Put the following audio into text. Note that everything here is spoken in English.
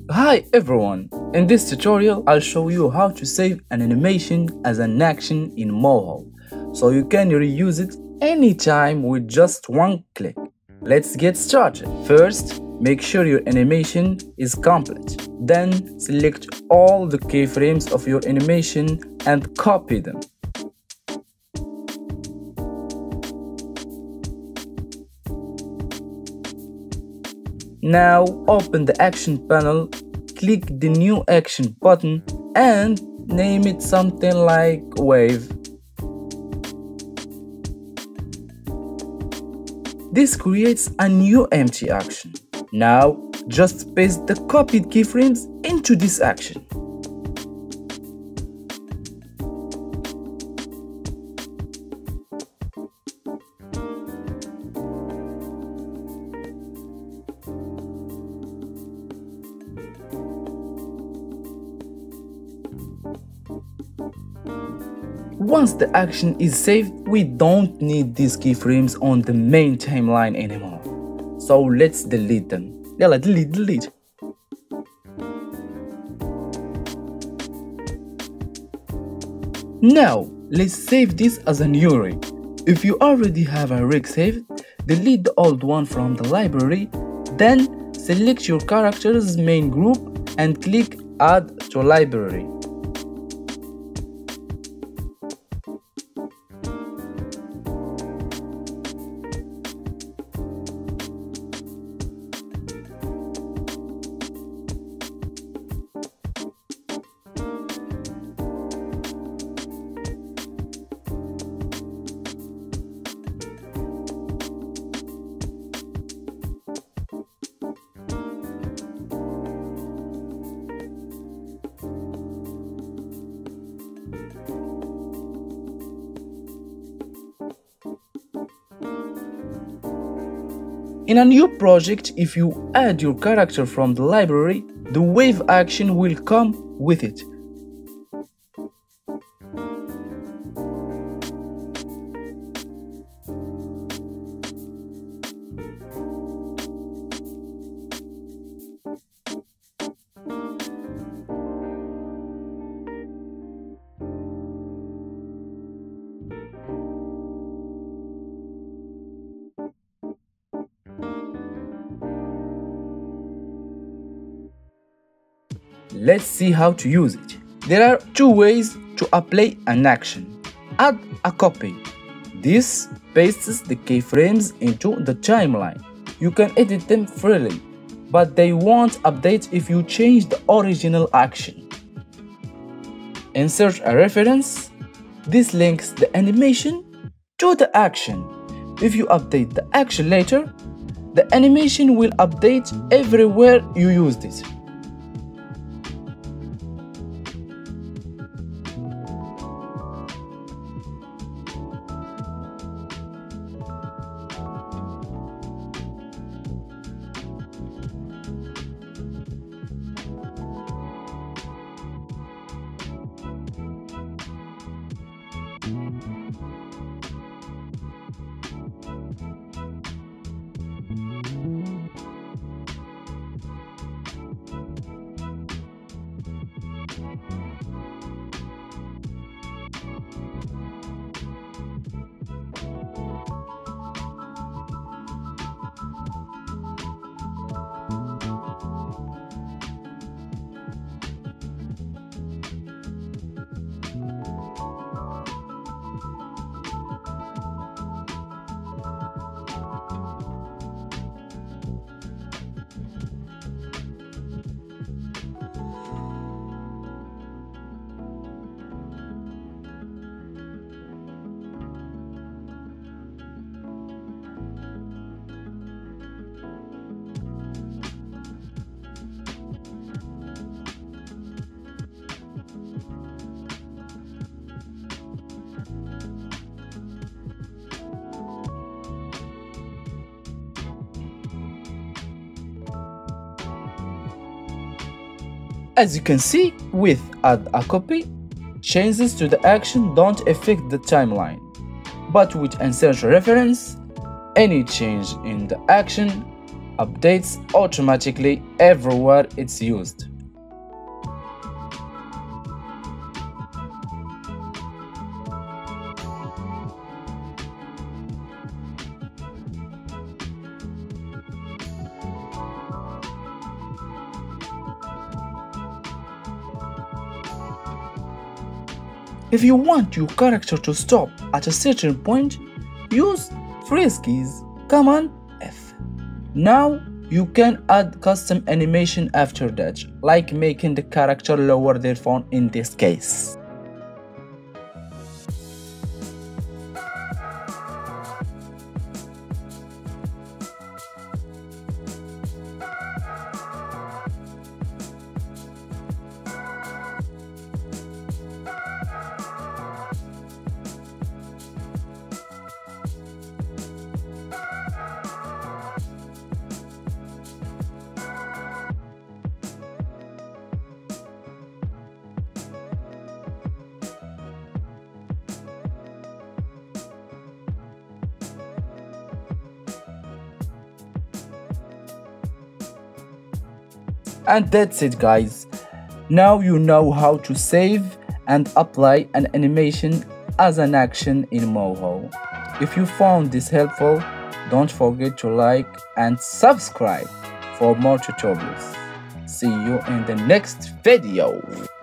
Hi everyone! In this tutorial, I'll show you how to save an animation as an action in Moho, so you can reuse it anytime with just one click. Let's get started. First, make sure your animation is complete. Then, select all the keyframes of your animation and copy them. Now open the action panel, click the new action button and name it something like wave. This creates a new empty action. Now just paste the copied keyframes into this action. Once the action is saved, we don't need these keyframes on the main timeline anymore. So let's delete them. Yalla, delete. Now, let's save this as a new rig. If you already have a rig saved, delete the old one from the library, then select your character's main group and click Add to Library. In a new project, if you add your character from the library, the wave action will come with it. Let's see how to use it. There are two ways to apply an action. Add a copy. This pastes the keyframes into the timeline. You can edit them freely, but they won't update if you change the original action. Insert a reference. This links the animation to the action. If you update the action later, the animation will update everywhere you used it. As you can see, with Add a Copy, changes to the action don't affect the timeline. But with Insert a Reference, any change in the action updates automatically everywhere it's used. If you want your character to stop at a certain point, use phrase keys Command F. Now you can add custom animation after that, like making the character lower their phone in this case. And that's it, guys. Now you know how to save and apply an animation as an action in Moho. If you found this helpful, don't forget to like and subscribe for more tutorials. See you in the next video.